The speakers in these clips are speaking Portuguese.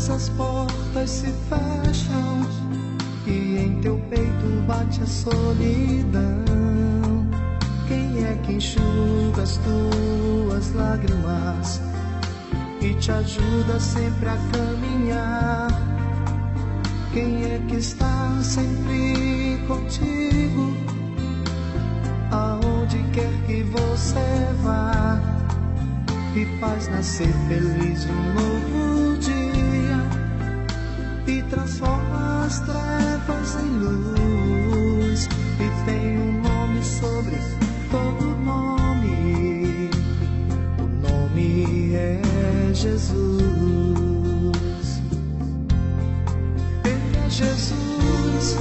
todas as portas se fecham e em teu peito bate a solidão. Quem é que enxuga as tuas lágrimas e te ajuda sempre a caminhar? Quem é que está sempre contigo, aonde quer que você vá, e faz nascer feliz um novo dia e transforma as trevas em luz? E tem um nome sobre todo nome, o nome é Jesus. Ele é Jesus.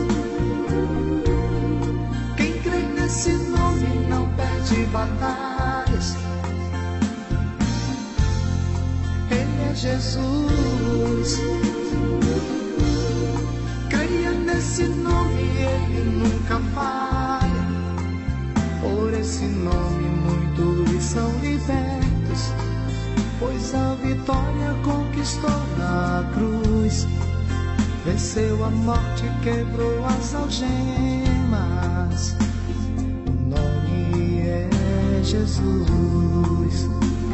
Quem crê nesse nome não perde batalhas. Ele é Jesus. Creia nesse nome, ele nunca falha. Por esse nome muitos são libertos, pois a vitória conquistou na cruz. Venceu a morte, quebrou as algemas. O nome é Jesus.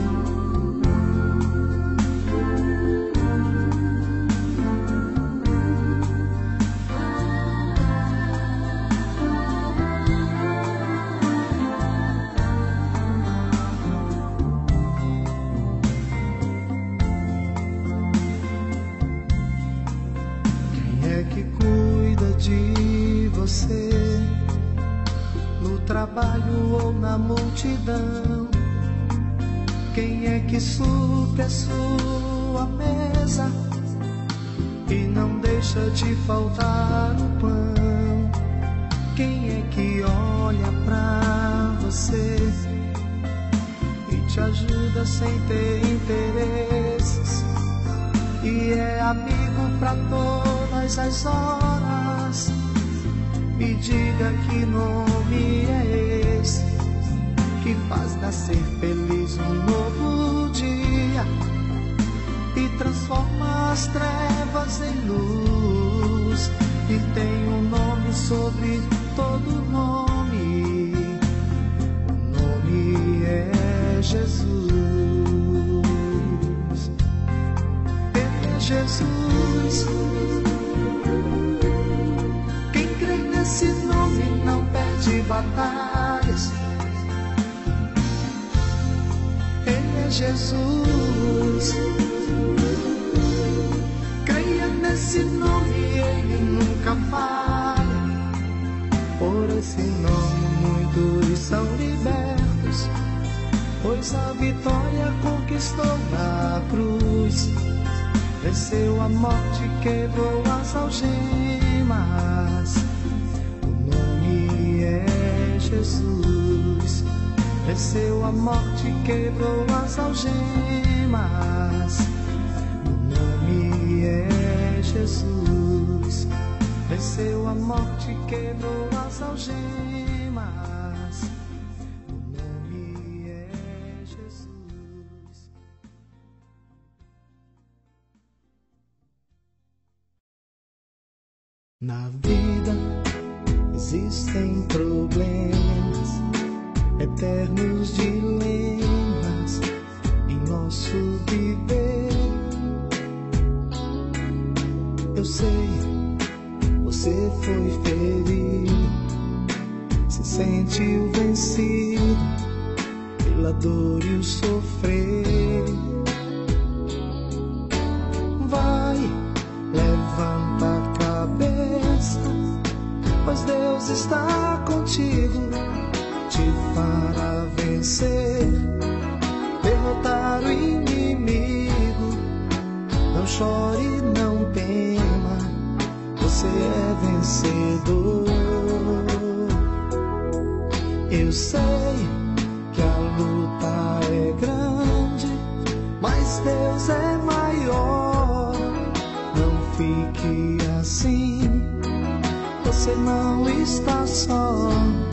No trabalho ou na multidão, quem é que supre a sua mesa e não deixa de faltar o pão? Quem é que olha pra você e te ajuda sem ter interesses e é amigo pra todas as horas? Me diga que nome é esse que faz nascer feliz um novo dia e transforma as trevas em luz. E tem um nome sobre todo nome, o nome é Jesus. Ele é Jesus. Esse nome não perde batalhas. Ele é Jesus. Creia nesse nome, ele nunca falha. Por esse nome muitos são libertos, pois a vitória conquistou na cruz. Venceu a morte, quebrou as algemas. É Jesus. Venceu a morte, quebrou as algemas. O nome é Jesus. Venceu a morte, quebrou as algemas. O nome é Jesus. Na vida existem problemas, eternos dilemas em nosso viver. Eu sei, você foi ferido, se sentiu vencido pela dor e o sofrer. Vai, levanta a cabeça, pois Deus está contigo, te fará vencer, derrotar o inimigo. Não chore, não tema, você é vencedor. Eu sei que a luta é grande, mas Deus é maior. Não fique assim, você não está só.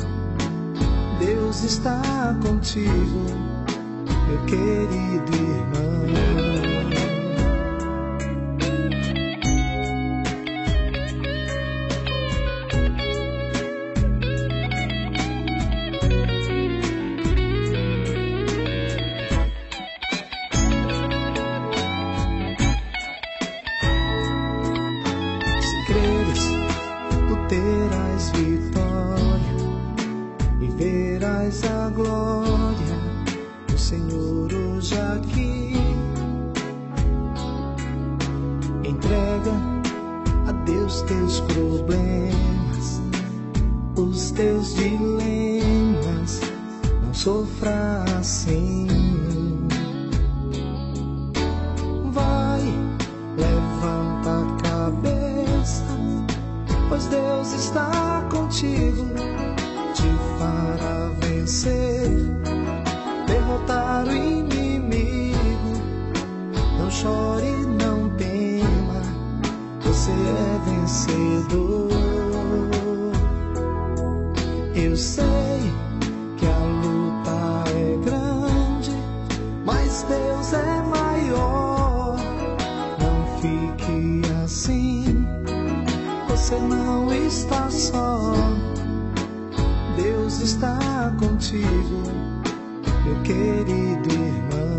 Deus está contigo, meu querido irmão. hoje aqui. Entrega a Deus teus problemas, os teus dilemas. Não sofra assim. Vai, levanta a cabeça, pois Deus está contigo. Te fará vencer, derrotar o inimigo. Não chore, não tema, você é vencedor. Eu sei que a luta é grande, mas Deus é maior. Não fique assim, você não está só. Deus está contigo, meu querido irmão.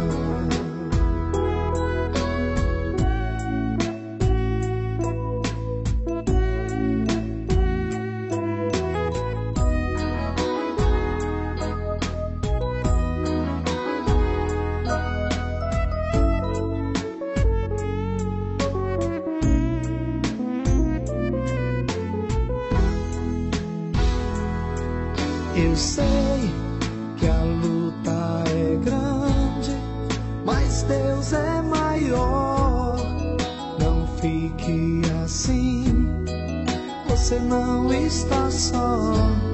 Eu sei que a luta é grande, mas Deus é maior. Não fique assim, você não está só.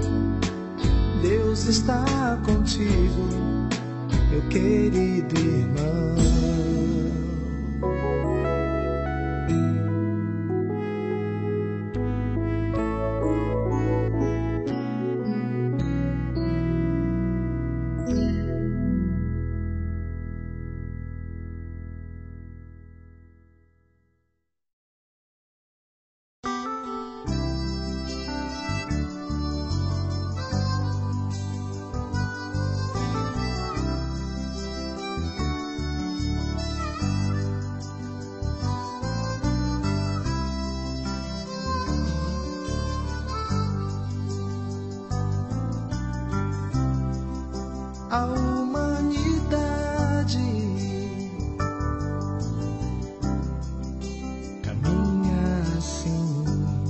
Deus está contigo, meu querido irmão. A humanidade caminha assim,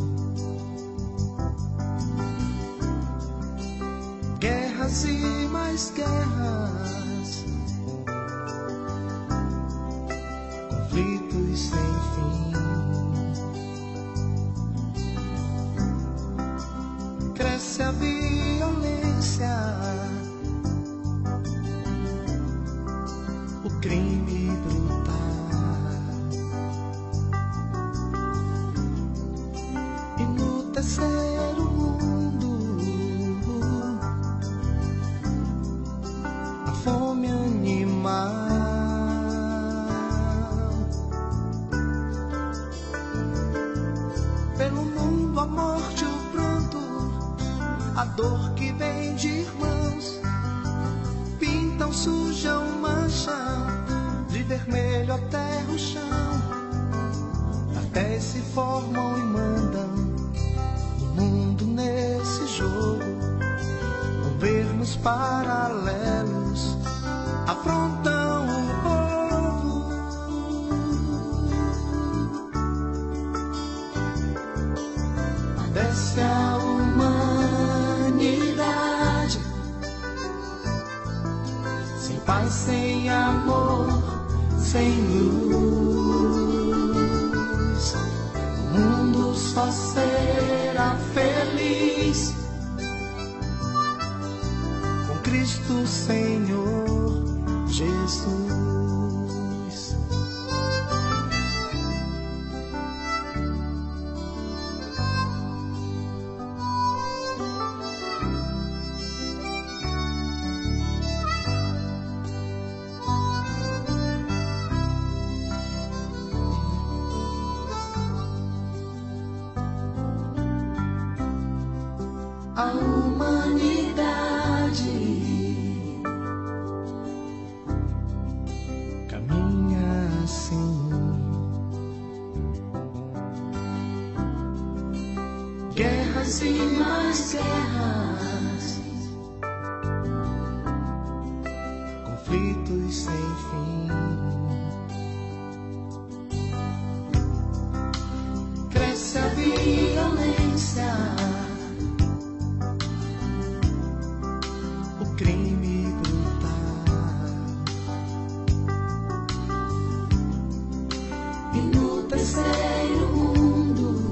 guerras e mais guerras, conflitos sem fim. Cresce a violência, o crime brutal, e no terceiro mundo a fome animal. Pelo mundo a morte, o pranto, a dor que vem de irmãos, pintam, sujam, mancham de vermelho até o chão. Até se formam e mandam no mundo nesse jogo. Governos paralelos afrontam o povo. Desce a humanidade, sem paz, sem amor, sem luz. O mundo só será feliz com Cristo Senhor Jesus. A humanidade caminha assim, guerras e mais guerras, conflitos sem sem fim. Cresce a violência, o crime brutal, e no terceiro mundo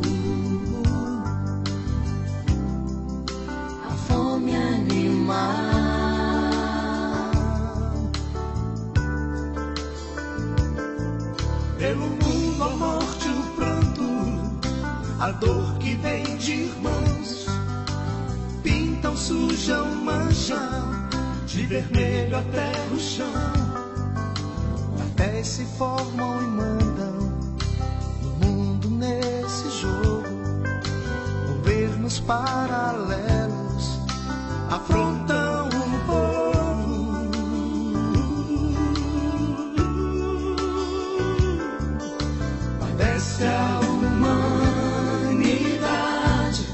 a fome animal. Pelo mundo a morte, o pranto, a dor que vem de irmãos, pintam, sujam, mancham de vermelho até o chão. Até se formam e mandam no mundo nesse jogo. Governos paralelos afrontam o povo. Padece a humanidade,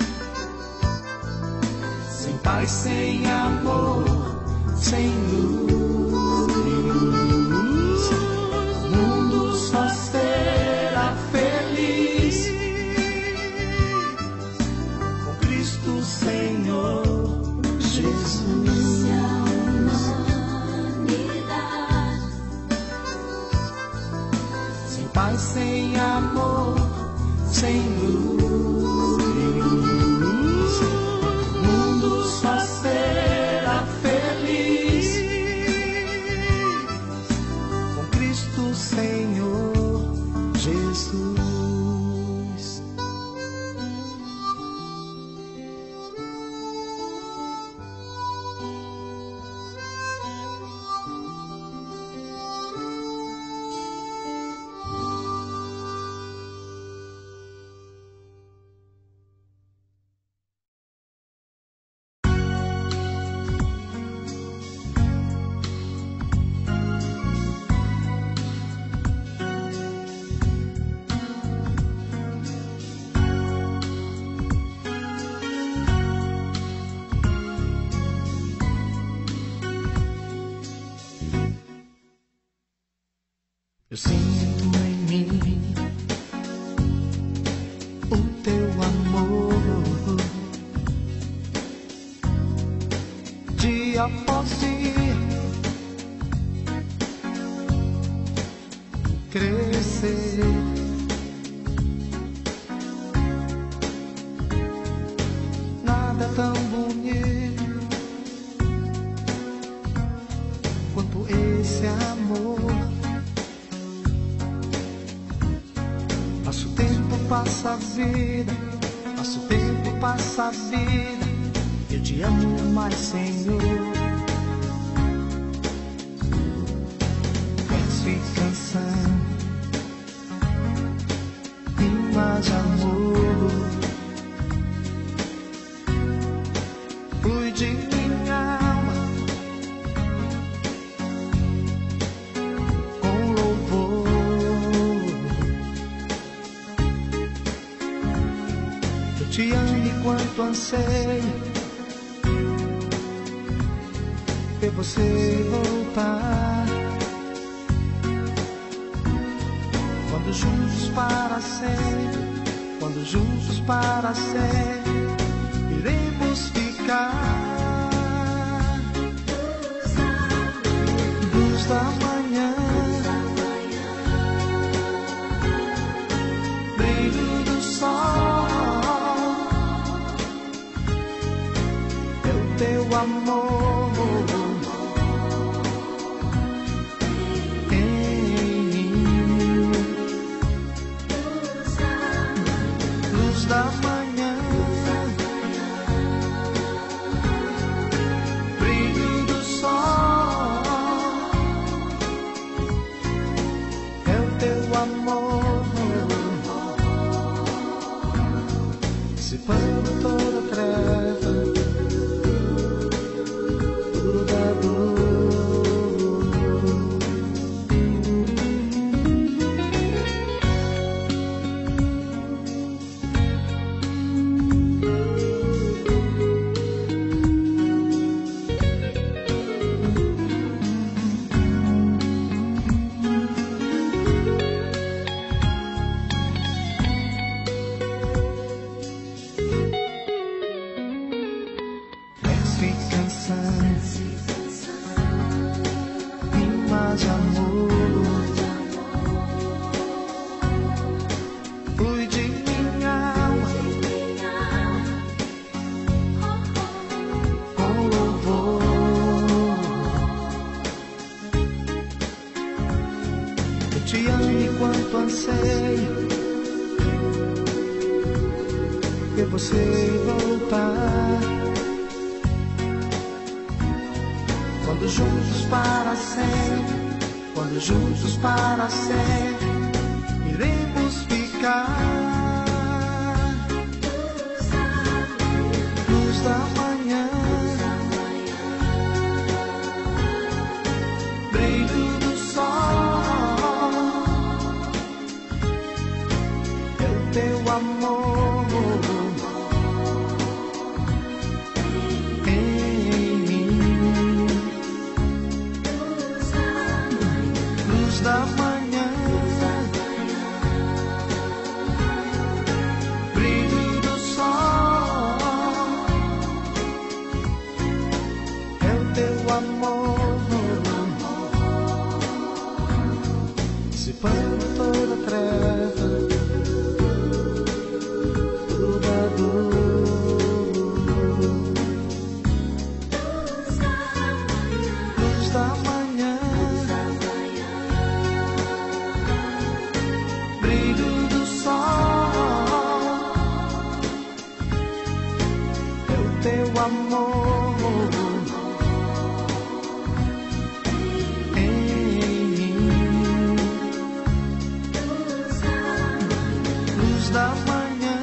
sem paz, sem amor, sem luz. O mundo só será feliz com Cristo Senhor Jesus. A humanidade, Sem paz, sem amor, sem luz. O mundo só será feliz com Cristo Senhor Jesus. Eu sinto em mim o teu amor, dia após dia, crescer. Nada é tão bonito quanto esse amor. Passa o tempo, passa a vida, passa o tempo, passa a vida. Eu te amo mais, Senhor. Verso e canção, rima de amor, flui de minha alma com louvor. Eu te amo enquanto anseio ver você voltar. Quando juntos para sempre, quando juntos para sempre iremos ficar. Luz da manhã, brilho do sol, é o teu amor. Da manhã, brilho do sol, de amor flui de minha alma com louvor. Eu te amo enquanto anseio ver você voltar. Quando juntos para sempre, quando juntos para sempre, iremos ficar. Luz da manhã, brilho do sol, é o teu amor. Da manhã, brilho do sol, é o teu amor, dissipando toda treva, toda dor. Luz da manhã, brilho do sol, é o teu amor em mim. Luz da manhã,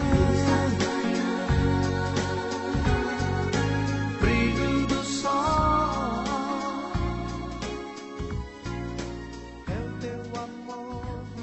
brilho do sol, é o teu amor.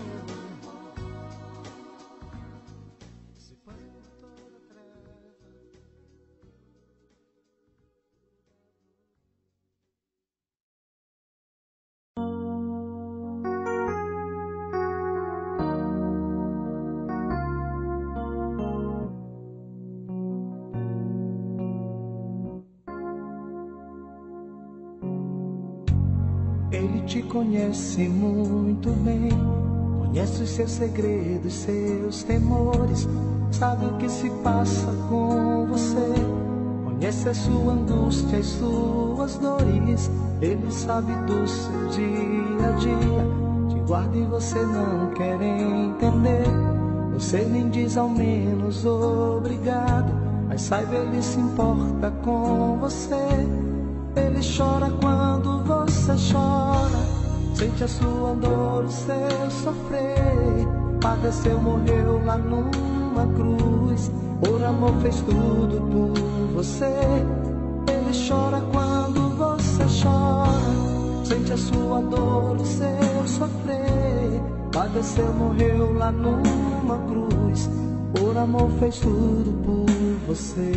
Ele te conhece muito bem, conhece os seus segredos, seus temores, sabe o que se passa com você, conhece a sua angústia e suas dores. Ele sabe do seu dia a dia, te guarda e você não quer entender. Você nem diz ao menos obrigado, mas saiba, ele se importa com você. Ele chora quando você chora, sente a sua dor, o seu sofrer. Padeceu, morreu lá numa cruz, por amor fez tudo por você. Ele chora quando você chora, sente a sua dor, o seu sofrer. Padeceu, morreu lá numa cruz, por amor fez tudo por você.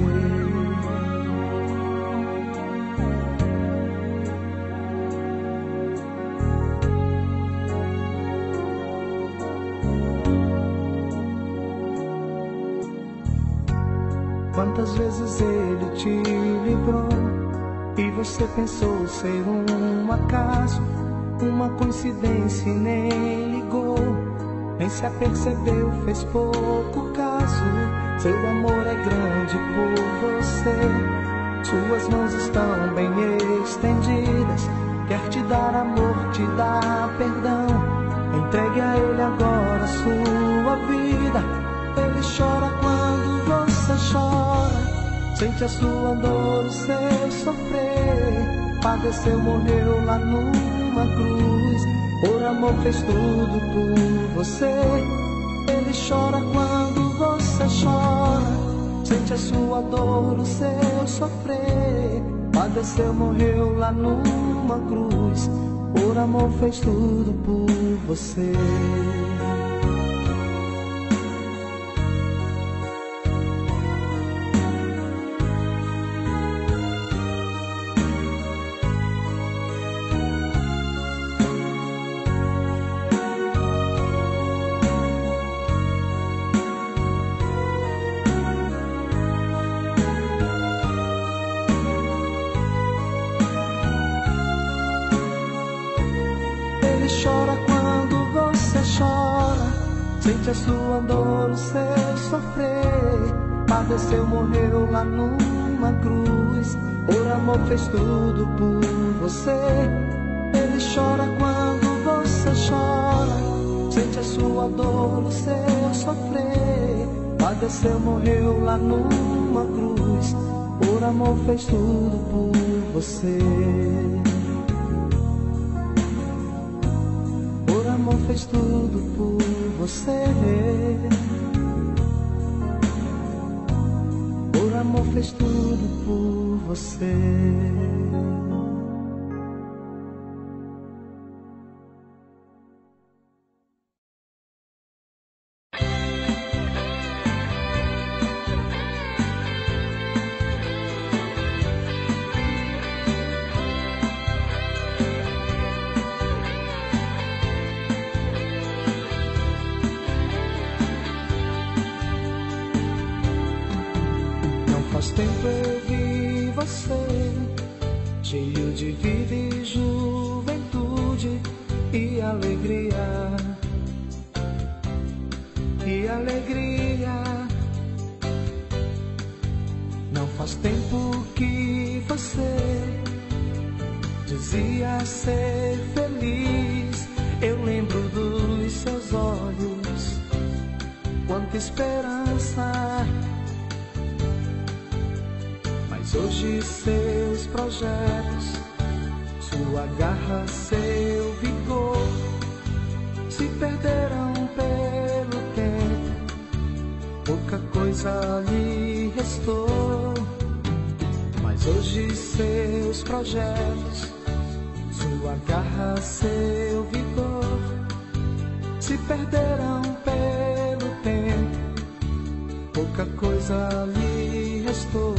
Quantas vezes ele te livrou e você pensou ser um acaso, uma coincidência e nem ligou, nem se apercebeu, fez pouco caso. Seu amor é grande por você, suas mãos estão bem estendidas, quer te dar amor, te dar perdão. Entregue a ele agora a sua vida. Ele chora quando você chora, sente a sua dor, o seu sofrer. Padeceu, morreu lá numa cruz, por amor fez tudo por você. Ele chora quando você chora, sente a sua dor, o seu sofrer. Padeceu, morreu lá numa cruz, por amor fez tudo por você. Ele chora quando você chora, sente a sua dor, o seu sofrer. Padeceu, morreu lá numa cruz, por amor fez tudo por você. Ele chora quando você chora, sente a sua dor, o seu sofrer. Padeceu, morreu lá numa cruz, por amor fez tudo por você. Por amor fez tudo por você. Por amor fez tudo por você. Tempo eu vi você, cheio de vida e juventude e alegria, e alegria. Não faz tempo que você dizia ser feliz. Eu lembro dos seus olhos, quanta esperança. Hoje seus projetos, sua garra, seu vigor se perderam pelo tempo, pouca coisa lhe restou. Mas hoje seus projetos, sua garra, seu vigor se perderam pelo tempo, pouca coisa lhe restou.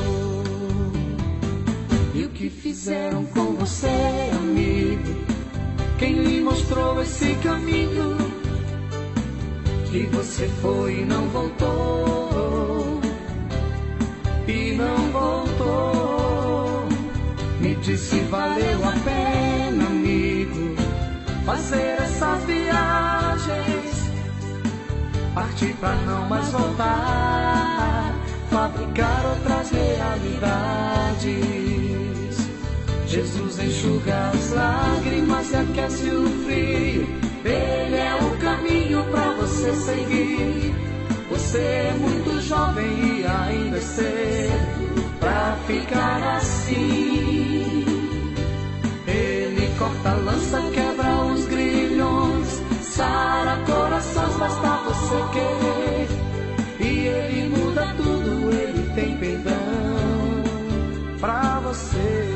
E o que fizeram com você, amigo? Quem lhe mostrou esse caminho? Que você foi e não voltou, e não voltou. Me disse, valeu a pena, amigo, fazer essas viagens, partir pra não mais voltar, fabricar outras realidades. Jesus enxuga as lágrimas e aquece o frio. Ele é o caminho pra você seguir. Você é muito jovem e ainda é cedo pra ficar assim. Ele corta a lança, quebra os grilhões, sara corações, basta você querer. E ele muda tudo, ele tem perdão pra você.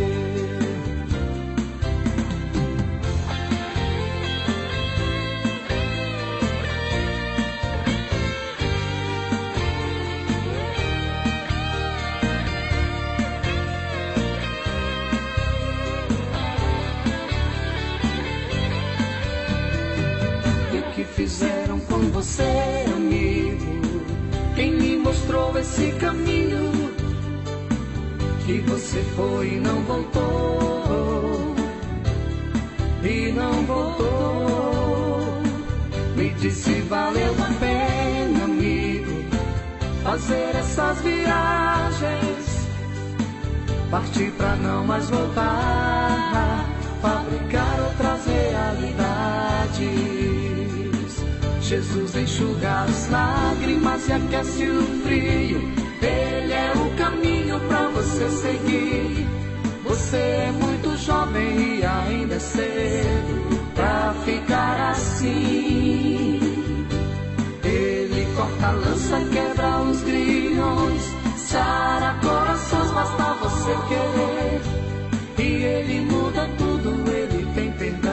Fizeram com você, amigo? Quem lhe mostrou esse caminho? Que você foi e não voltou, e não voltou. Me disse, valeu a pena, amigo, fazer essas viagens, partir pra não mais voltar, fabricar outras realidades. Jesus enxuga as lágrimas e aquece o frio. Ele é o caminho pra você seguir. Você é muito jovem e ainda é cedo pra ficar assim. Ele corta a lança, quebra os grilhões, sara corações, basta você querer. E ele muda tudo, ele tem perdão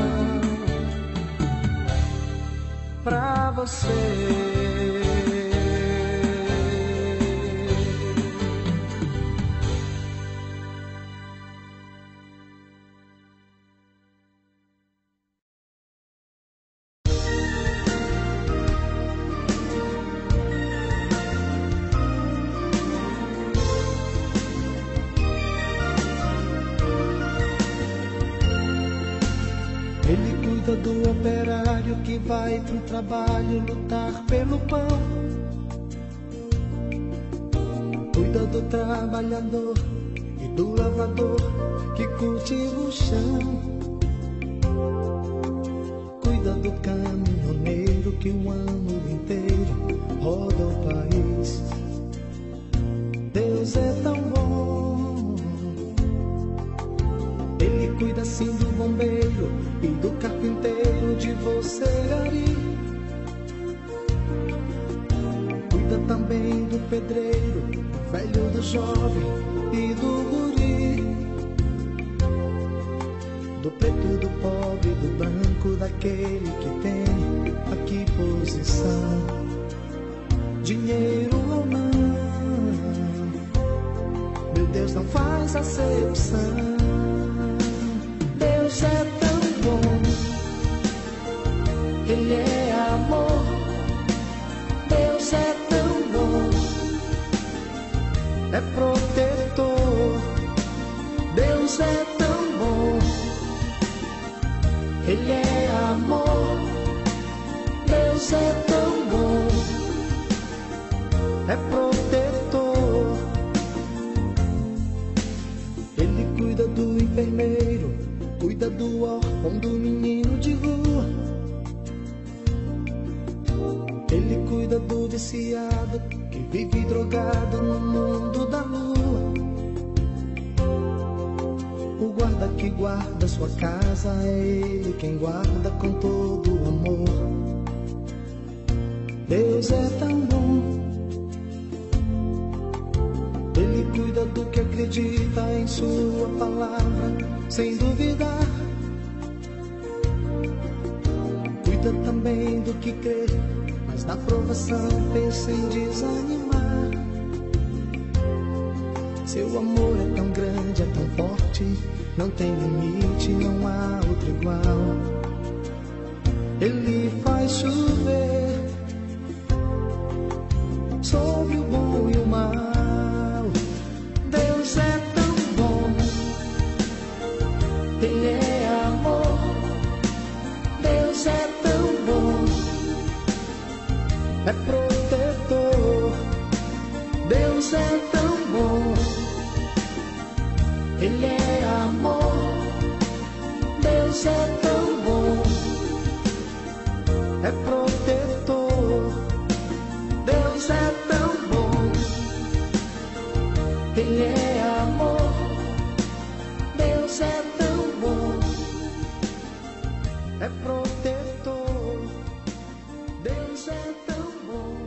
pra você. Ele Cuida do operário que vai pro trabalho lutar pelo pão. Cuida do trabalhador e do lavrador que cultiva o chão. Cuida do caminhoneiro que o ano inteiro roda o país. Deus é tão bom. Ele cuida sim do bombeiro e do carpinteiro de você aí. Cuida também do pedreiro, do velho, do jovem e do guri, do preto, do pobre, do branco, daquele que tem aqui posição, dinheiro ou não. Meu Deus não faz acepção. Deus é tão bom, Ele é amor. Deus é tão bom, é protetor. Deus é tão bom, Ele é amor. Deus é tão bom, é protetor. Ele cuida do enfermeiro, cuida do órfão, do menino de rua. Ele cuida do viciado que vive drogado no mundo da lua. O guarda que guarda sua casa é Ele quem guarda com todo amor. Deus é tão bom. Ele cuida do que acredita em sua palavra, sem duvidar. Cuida também do que crê, mas na provação pensa em desanimar. Seu amor é tão grande, é tão forte, não tem limite, não há outro igual. Ele faz chover sobre o bom e o mal. Deus é tão bom, Ele é amor. Deus é tão bom, é protetor. Deus é tão bom, Ele é amor. Deus é tão bom, é protetor. Deus é tão bom, Ele é amor. Deus é tão bom, é protetor. Deus é tão bom,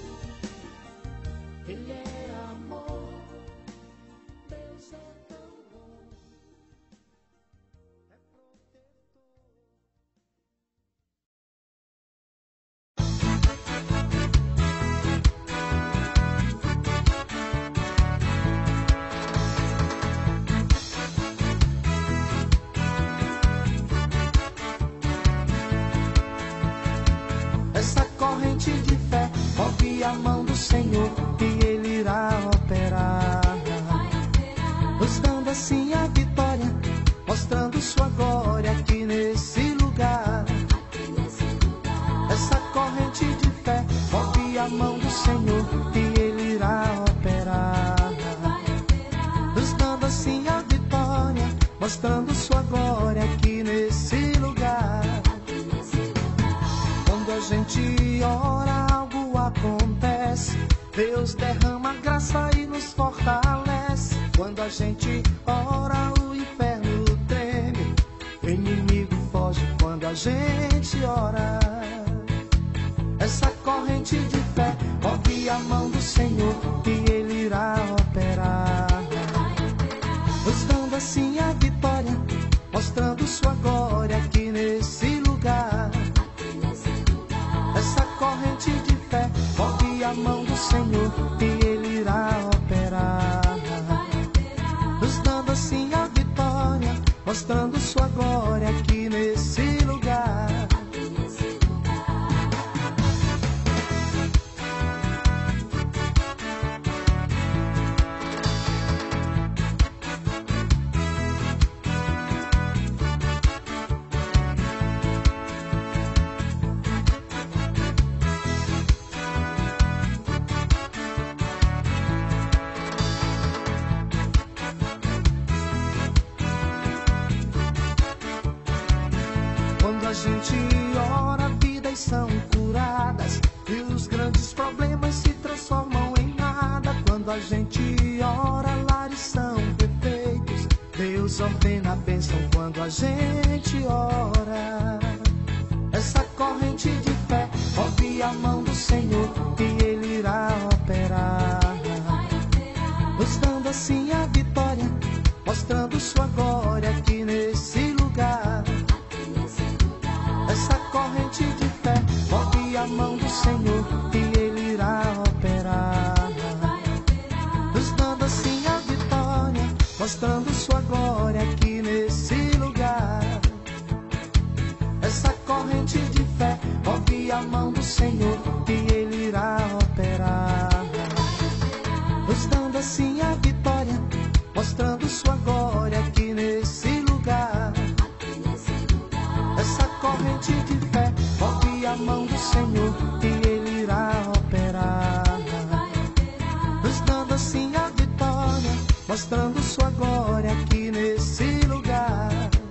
Ele é amor. Deus é tão bom, é protetor. Essa corrente de fé move a mão do Senhor e Ele irá operar, nos dando assim a vitória, mostrando sua glória aqui nesse lugar. Essa corrente de fé move a mão do Senhor e Ele irá operar, nos dando assim a vitória, mostrando sua glória aqui nesse lugar. Quando a gente ora, algo acontece. Deus derrama graça e nos fortalece. Quando a gente ora, o inferno treme. O inimigo foge quando a gente ora. Essa corrente de fé move a mão do Senhor e Ele irá operar, nos dando assim a vitória, mostrando sua glória aqui nesse lugar. Essa corrente de fé move a mão do Senhor e Ele irá operar, nos dando assim a vitória, mostrando sua glória aqui nesse lugar. gente ora, vidas são curadas e os grandes problemas se transformam em nada. Quando a gente ora, lares são perfeitos. Deus ordena a bênção quando a gente ora. Essa corrente de fé, ouve a mão do Senhor e Ele irá operar, nos dando assim a vitória, mostrando sua glória aqui nesse lugar. Essa corrente de fé, ouve a mão do Senhor e Ele irá operar, nos dando assim a vitória, mostrando sua glória aqui nesse lugar. Essa corrente de fé, ouve a mão do Senhor e Ele irá operar, nos dando assim a vitória, mostrando sua glória aqui nesse lugar. Essa corrente de fé, ouve a mão do Senhor e Ele irá operar, nos dando assim a vitória, mostrando sua glória aqui nesse lugar.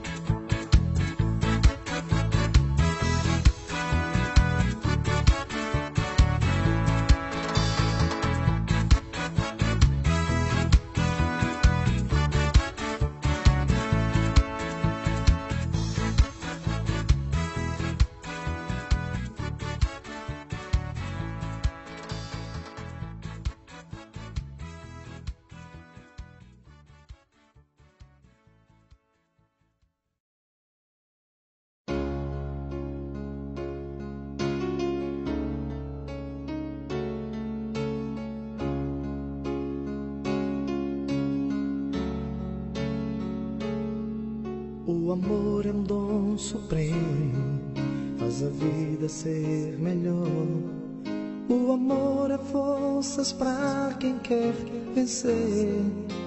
O amor é um dom supremo, faz a vida ser melhor. O amor é forças para quem quer vencer.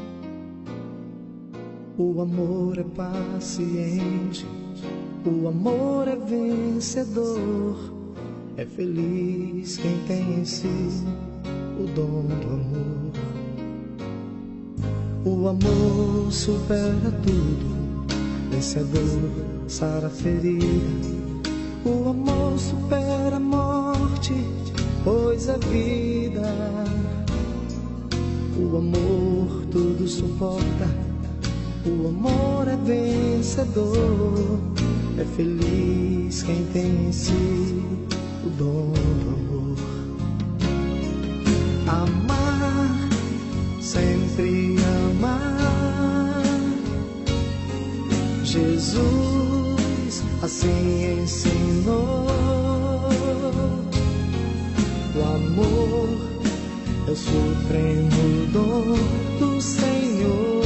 O amor é paciente, o amor é vencedor. É feliz quem tem em si o dom do amor. O amor supera tudo, vencedor, sara a ferida. O amor supera a morte, pois é vida. O amor tudo suporta, o amor é vencedor. É feliz quem tem em si o dom do amor. Amar, sempre amar. Jesus assim ensinou. O amor é o supremo dom do Senhor.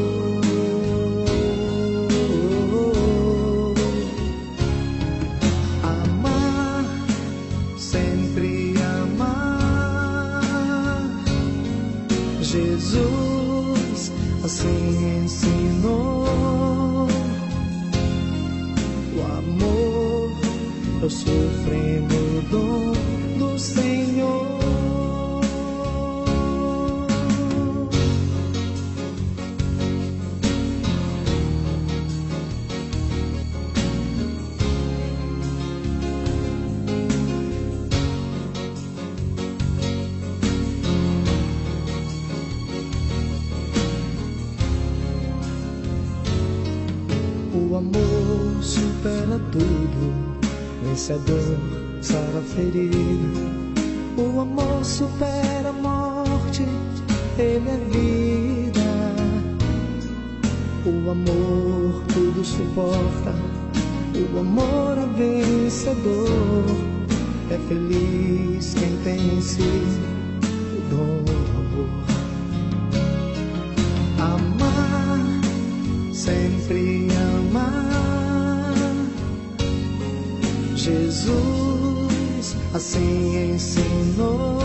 Amar, sempre amar. Jesus assim ensinou. O supremo dom do Senhor. O amor supera tudo, vencedor, sara a ferida. O amor supera a morte, ele é vida. O amor tudo suporta, o amor é vencedor. É feliz quem tem em si o dom do amor. Amar, sempre amar. Jesus assim ensinou.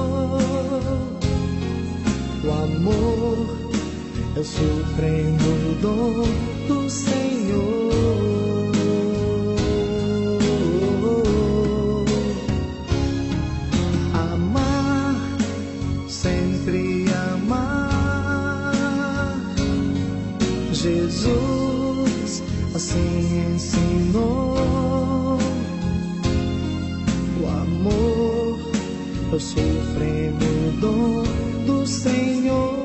O amor é o supremo dom do Senhor. Amar, sempre amar. Jesus assim ensinou. doce fremedor do Senhor.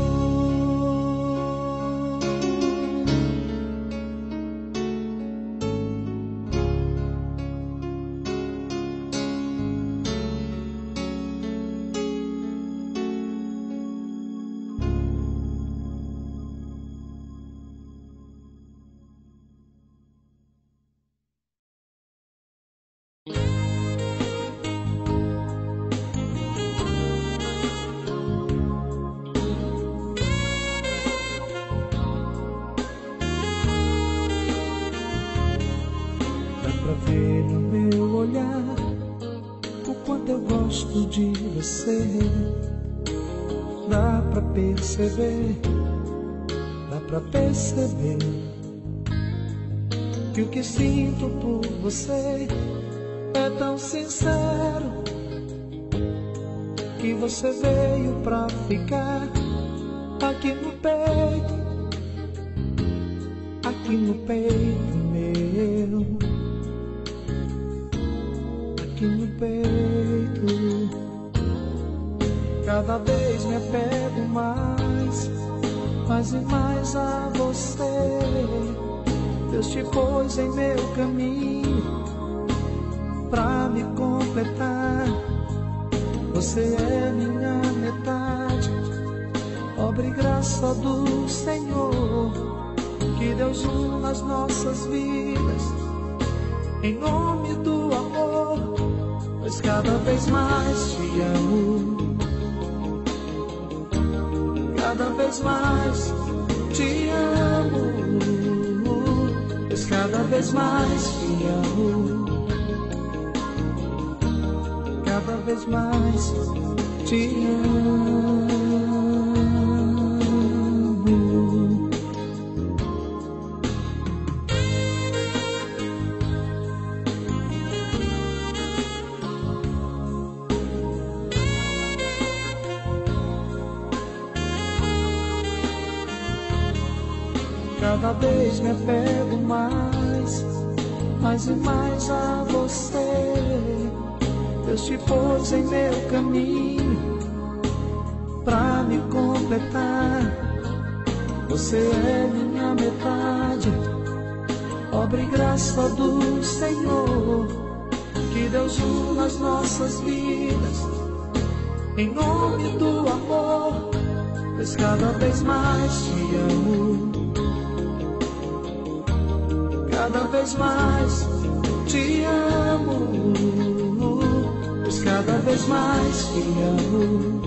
De você, dá pra perceber que o que sinto por você é tão sincero, que você veio pra ficar aqui no peito meu, aqui no peito. Cada vez me apego mais e mais a você. Deus te pôs em meu caminho pra me completar. Você é minha metade, obra e graça do Senhor. Que Deus una as nossas vidas em nome do amor, pois cada vez mais te amo. Cada vez mais te amo, pois cada vez mais te amo. Cada vez mais te amo. Cada vez me apego mais e mais a você. Deus te pôs em meu caminho pra me completar. Você é minha metade, obra e graça do Senhor. Que Deus una as nossas vidas em nome do amor, pois cada vez mais te amo. Cada vez mais te amo, pois cada vez mais te amo.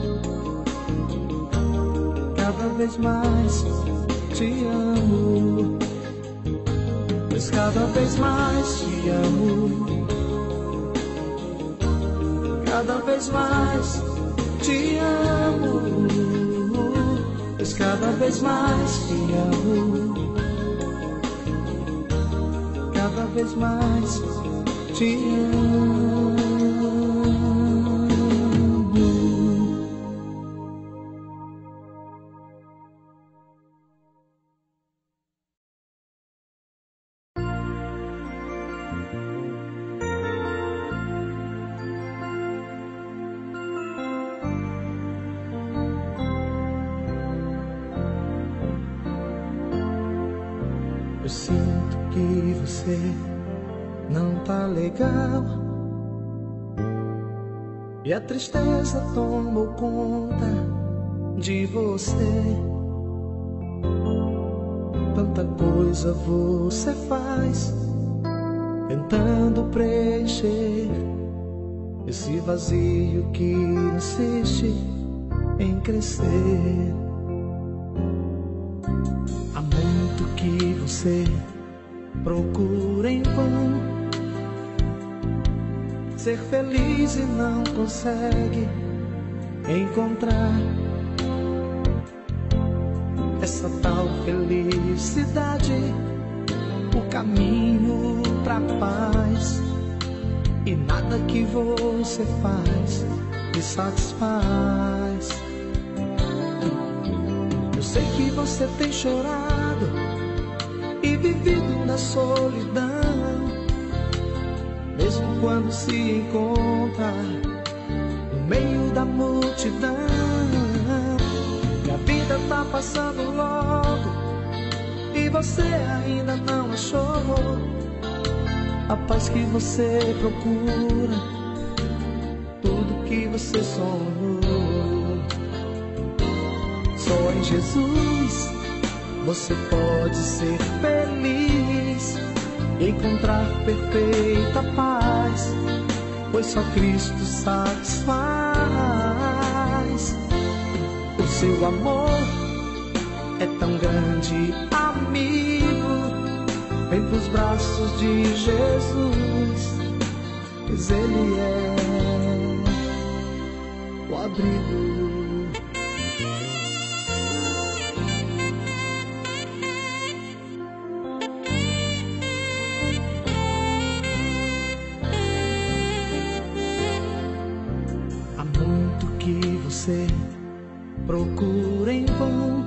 Cada vez mais te amo, pois cada vez mais te amo. Cada vez mais te amo, pois cada vez mais te amo. Cada vez mais te amo. Eu sinto que você não tá legal e a tristeza tomou conta de você. Tanta coisa você faz tentando preencher esse vazio que insiste em crescer. Há muito que você procura em vão ser feliz e não consegue encontrar essa tal felicidade, o caminho pra paz. E nada que você faz me satisfaz. Eu sei que você tem chorado e vivido na solidão, mesmo quando se encontra multidão. E a vida tá passando logo e você ainda não achou a paz que você procura, tudo que você sonhou. Só em Jesus você pode ser feliz e encontrar perfeita paz, pois só Cristo satisfaz. O seu amor é tão grande, amigo, vem pros braços de Jesus, pois Ele é o abrigo. Há muito que você procura em vão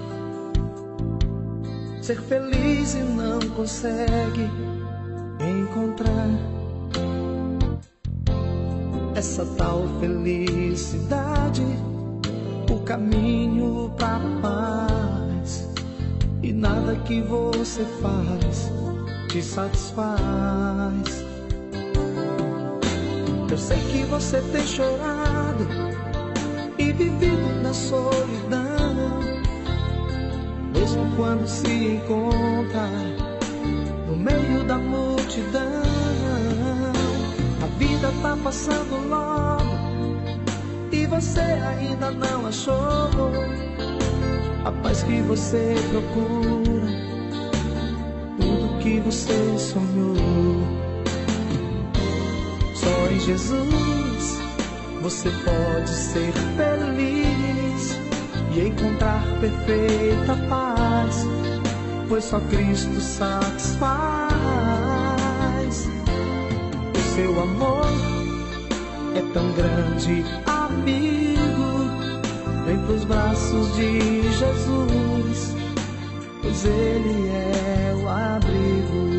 ser feliz e não consegue encontrar essa tal felicidade, o caminho pra paz, e nada que você faz te satisfaz. Eu sei que você tem chorado e vivido na solidão, mesmo quando se encontra no meio da multidão. A vida tá passando logo e você ainda não achou a paz que você procura, tudo que você sonhou. Só em Jesus você pode ser feliz e encontrar perfeita paz, pois só Cristo satisfaz. O seu amor é tão grande, amigo, vem pros braços de Jesus, pois Ele é o abrigo.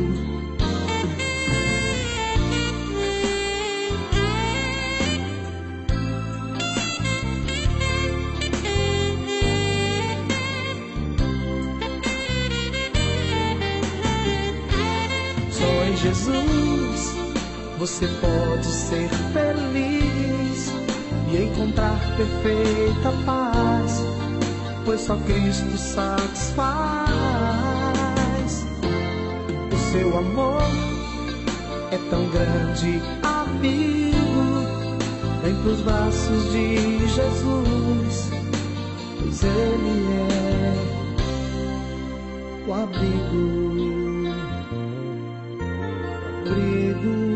Jesus, você pode ser feliz e encontrar perfeita paz, pois só Cristo satisfaz. O seu amor é tão grande, amigo, vem pros braços de Jesus, pois Ele é o abrigo.